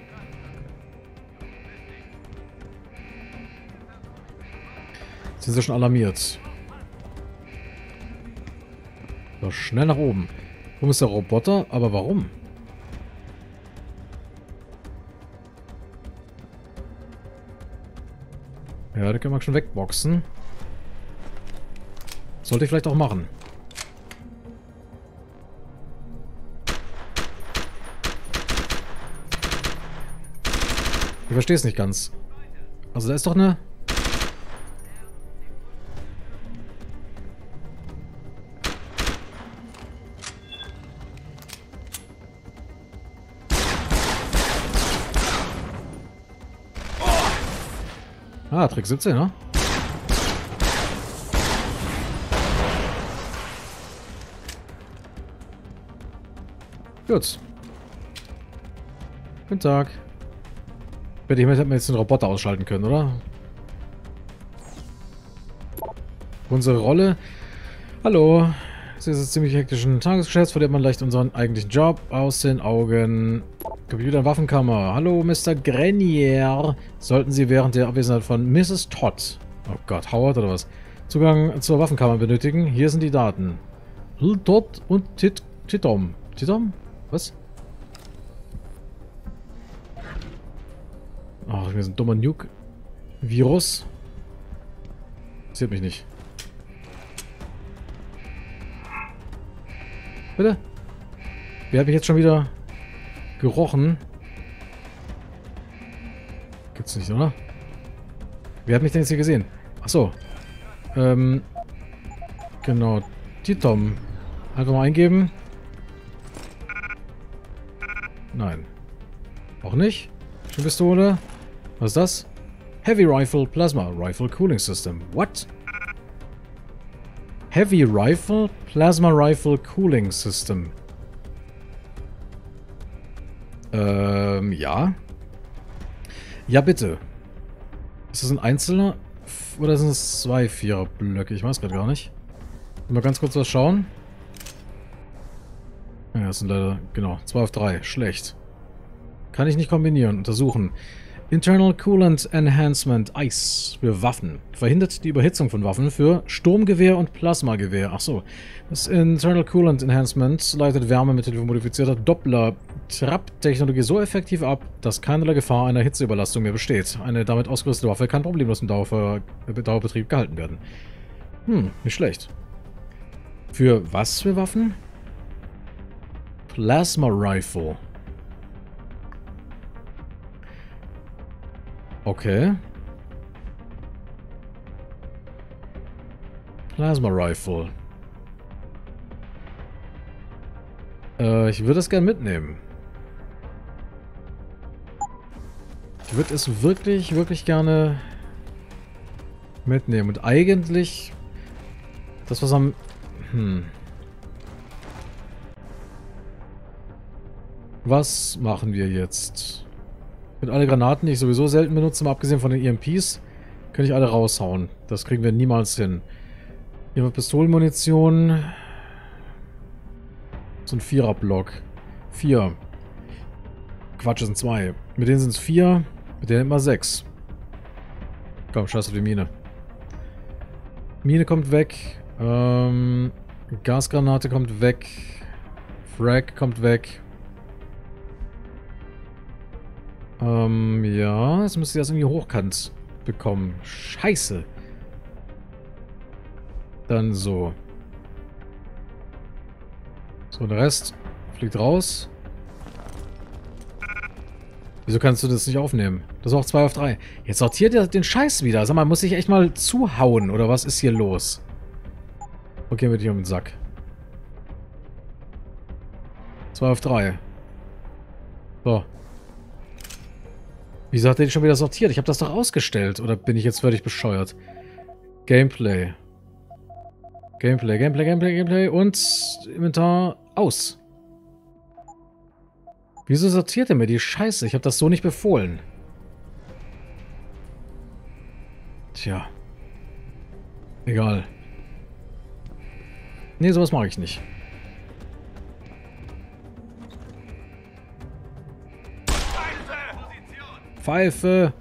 Sind sie schon alarmiert? So, schnell nach oben. Warum ist der Roboter? Aber warum? Ja, den können wir schon wegboxen. Sollte ich vielleicht auch machen. Ich verstehe es nicht ganz. Also da ist doch eine... Ah, Trick 17, ne? Gut. Guten Tag. Ich hätte mir jetzt den Roboter ausschalten können, oder? Unsere Rolle. Hallo. Es ist ein ziemlich hektischen Tagesgeschäft, verliert man leicht unseren eigentlichen Job aus den Augen. Computer- und Waffenkammer. Hallo, Mr. Grenier. Sollten Sie während der Abwesenheit von Mrs. Todd, oh Gott, Howard oder was, Zugang zur Waffenkammer benötigen, hier sind die Daten. Todd und Titom. Titom? Was? Ach, wir sind ein dummer Nuke-Virus. Interessiert mich nicht. Bitte? Wer hat mich jetzt schon wieder gerochen? Gibt's nicht, oder? Wer hat mich denn jetzt hier gesehen? Achso. Genau. Die Tom. Einfach mal eingeben. Nein. Auch nicht. Pistole. Was ist das? Heavy Rifle Plasma Rifle Cooling System. What? Heavy Rifle Plasma Rifle Cooling System. Ja. Ja, bitte. Ist das ein einzelner oder sind es 2 Viererblöcke? Ich weiß gerade gar nicht. Mal ganz kurz was schauen. Ja, das sind leider, genau, 2 auf 3. Schlecht. Kann ich nicht kombinieren. Untersuchen. Internal Coolant Enhancement ICE für Waffen. Verhindert die Überhitzung von Waffen für Sturmgewehr und Plasmagewehr. Achso. Das Internal Coolant Enhancement leitet Wärme mit Hilfe modifizierter Doppler-Trap-Technologie so effektiv ab, dass keinerlei Gefahr einer Hitzeüberlastung mehr besteht. Eine damit ausgerüstete Waffe kann problemlos im Dauerbetrieb gehalten werden. Nicht schlecht. Für was für Waffen? Plasma Rifle. Okay. Plasma Rifle. Ich würde das gern mitnehmen. Ich würde es wirklich, wirklich gerne mitnehmen. Und eigentlich das, was am... Was machen wir jetzt? Mit alle Granaten, die ich sowieso selten benutze, mal abgesehen von den EMPs, kann ich alle raushauen. Das kriegen wir niemals hin. Hier haben wir Pistolenmunition. So ein 4er-Block. 4. Quatsch, das sind 2. Mit denen sind es 4. Mit denen immer 6. Komm, scheiß auf die Mine. Mine kommt weg. Gasgranate kommt weg. Frag kommt weg. Ja, jetzt müsste ich das irgendwie hochkant bekommen. Scheiße. Dann so. So, der Rest fliegt raus. Wieso kannst du das nicht aufnehmen? Das ist auch 2 auf 3. Jetzt sortiert er den Scheiß wieder. Sag mal, muss ich echt mal zuhauen? Oder was ist hier los? Okay, mit dir um den Sack. 2 auf 3. So. Wieso hat der die schon wieder sortiert? Ich habe das doch ausgestellt. Oder bin ich jetzt völlig bescheuert? Gameplay. Gameplay. Und Inventar aus. Wieso sortiert er mir die Scheiße? Ich habe das so nicht befohlen. Tja. Egal. Nee, sowas mache ich nicht. Pfeife!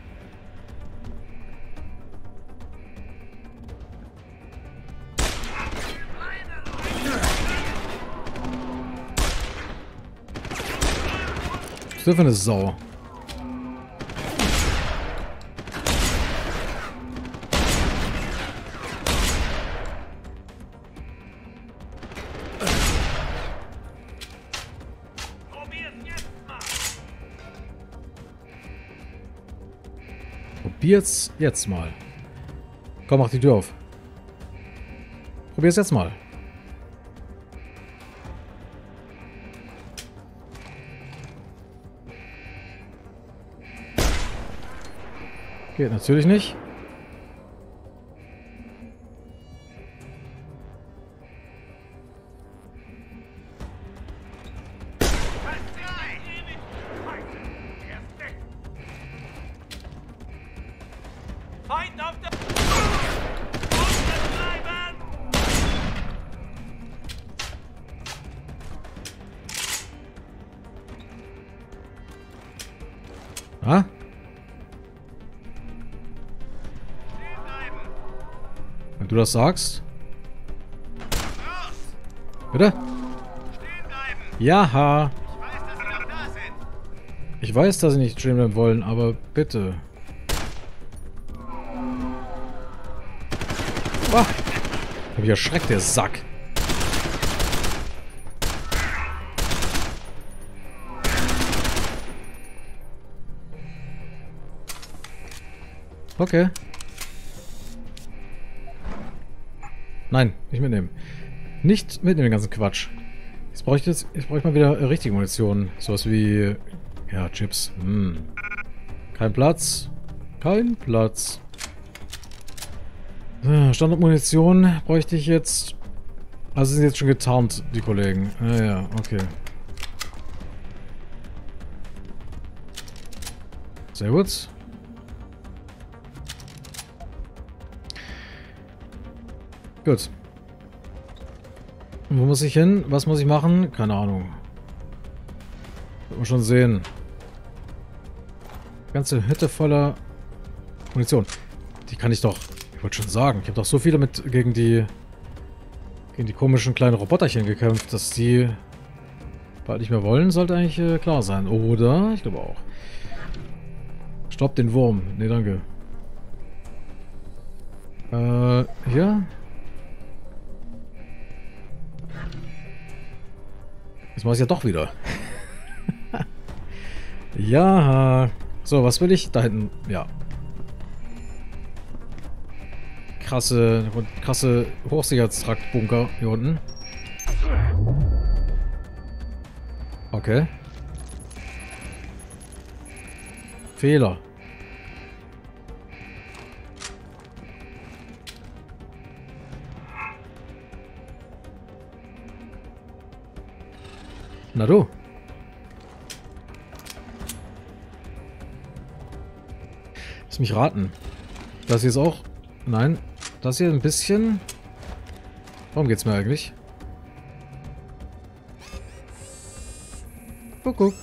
Was ist das für eine Sau? Probier's jetzt mal. Komm, mach die Tür auf. Probier's jetzt mal. Geht natürlich nicht. Feind auf der... Ah? Wenn du das sagst. Bitte? Ja. Ich weiß, dass sie nicht stehen bleiben wollen, aber bitte. Hab ich erschreckt, der Sack. Okay. Nein, nicht mitnehmen. Nicht mitnehmen den ganzen Quatsch. Jetzt brauche ich mal wieder richtige Munition. Sowas wie... Ja, Chips. Kein Platz. Kein Platz. So, Standardmunition bräuchte ich jetzt... Also sind jetzt schon getarnt, die Kollegen. Ja, okay. Sehr gut. Gut. Und wo muss ich hin? Was muss ich machen? Keine Ahnung. Wird man schon sehen. Ganze Hütte voller Munition. Die kann ich doch... Ich wollte schon sagen, ich habe doch so viele gegen die komischen kleinen Roboterchen gekämpft, dass die bald nicht mehr wollen, sollte eigentlich klar sein. Oder? Ich glaube auch. Stopp den Wurm. Nee, danke. Hier? Jetzt mach ich ja doch wieder. Ja. So, was will ich? Da hinten. Ja. Krasse Hochsicherheitstraktbunker hier unten. Okay. Fehler. Na du. Lass mich raten. Das hier ist auch... Nein. Das hier ein bisschen... Warum geht's mir eigentlich? Guck.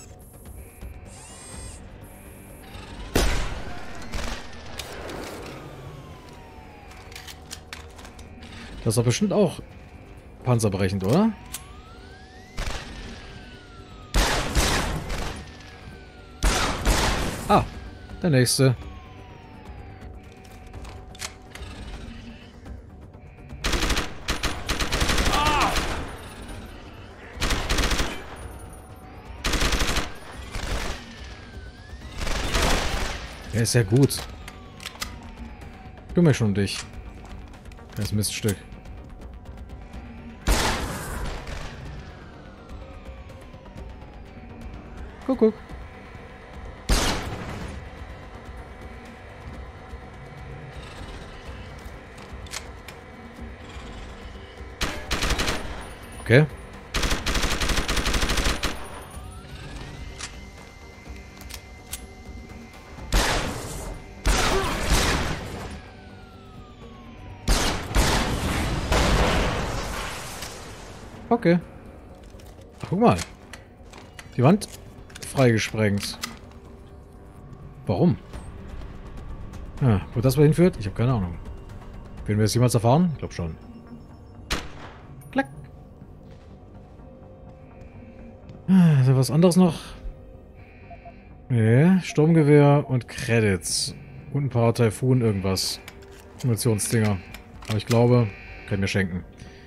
Das ist doch bestimmt auch panzerbrechend, oder? Ah, der nächste. Der ist ja gut. Ich kümmere mich schon um dich. Das Miststück. Guck. Okay. Okay. Ach, guck mal. Die Wand freigesprengt. Warum? Ja, wo das wohl hinführt? Ich habe keine Ahnung. Werden wir das jemals erfahren? Ich glaube schon. Klack. Ist da was anderes noch? Nee, Sturmgewehr und Credits. Und ein paar Taifun irgendwas. Munitionsdinger. Aber ich glaube, kann ich mir schenken.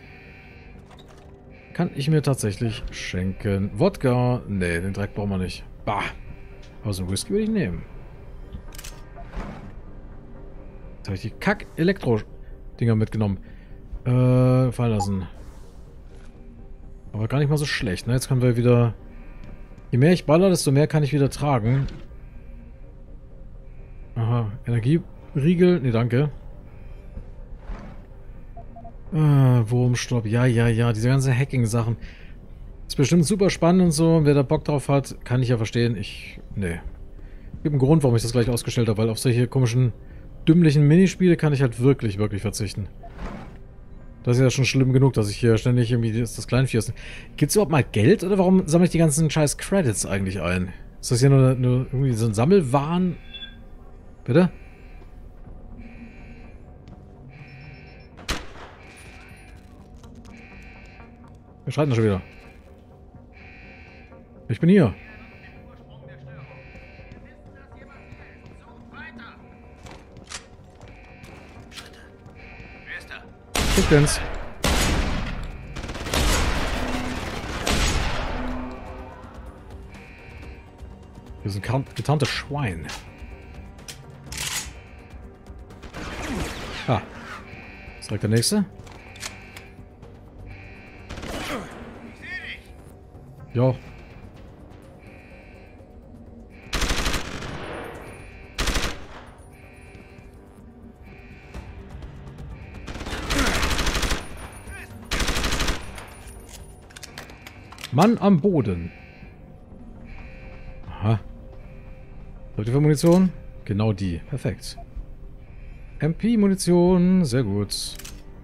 Kann ich mir tatsächlich schenken. Wodka? Nee, den Dreck brauchen wir nicht. Bah. Aber so ein Whisky würde ich nehmen. Jetzt habe ich die Kack-Elektro-Dinger mitgenommen. Fallen lassen. Aber gar nicht mal so schlecht, ne? Jetzt können wir wieder... Je mehr ich baller, desto mehr kann ich wieder tragen. Aha. Energieriegel? Ne, danke. Wurmstopp. Ja. Diese ganzen Hacking-Sachen. Ist bestimmt super spannend und so. Wer da Bock drauf hat, kann ich ja verstehen. Nee. Gibt einen Grund, warum ich das gleich ausgestellt habe, weil auf solche komischen, dümmlichen Minispiele kann ich halt wirklich verzichten. Das ist ja schon schlimm genug, dass ich hier ständig irgendwie das Kleinvieh ist. Gibt es überhaupt mal Geld oder warum sammle ich die ganzen scheiß Credits eigentlich ein? Ist das hier nur irgendwie so ein Sammelwahn? Bitte? Wir schreiten schon wieder. Ich bin hier. Chickens. Wir sind getarntes Schwein. Ah. Ist direkt der nächste. Jo. Mann am Boden. Aha. Habt ihr für Munition? Genau die. Perfekt. MP-Munition. Sehr gut.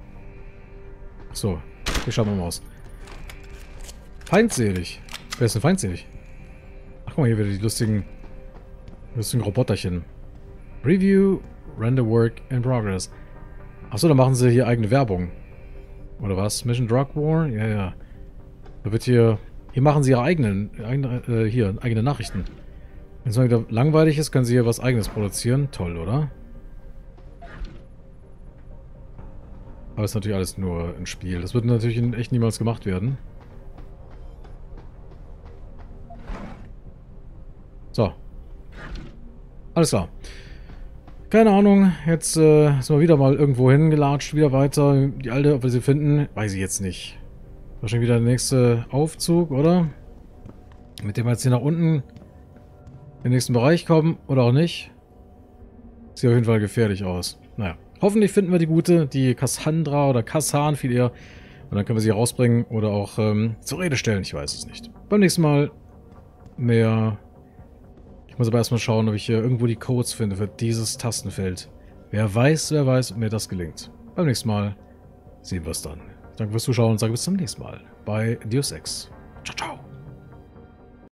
So. Hier schauen wir mal aus. Feindselig. Wer ist denn feindselig? Ach, guck mal hier wieder die lustigen Roboterchen. Review, Render Work in Progress. Achso, da machen sie hier eigene Werbung. Oder was? Mission Drug War? Ja, ja. Da wird hier machen sie ihre eigene Nachrichten. Wenn es mal wieder langweilig ist, können sie hier was Eigenes produzieren. Toll, oder? Aber ist natürlich alles nur ein Spiel. Das wird natürlich in echt niemals gemacht werden. So. Alles klar. Keine Ahnung. Jetzt sind wir wieder mal irgendwo hingelatscht. Wieder weiter. Die alte, ob wir sie finden, weiß ich jetzt nicht. Wahrscheinlich wieder der nächste Aufzug, oder? Mit dem wir jetzt hier nach unten in den nächsten Bereich kommen. Oder auch nicht. Sieht auf jeden Fall gefährlich aus. Naja. Hoffentlich finden wir die gute, die Cassandra oder Kassan viel eher. Und dann können wir sie rausbringen oder auch zur Rede stellen. Ich weiß es nicht. Beim nächsten Mal mehr. Ich muss aber erstmal schauen, ob ich hier irgendwo die Codes finde für dieses Tastenfeld. Wer weiß, ob mir das gelingt. Beim nächsten Mal sehen wir es dann. Danke fürs Zuschauen und sage bis zum nächsten Mal bei Deus Ex.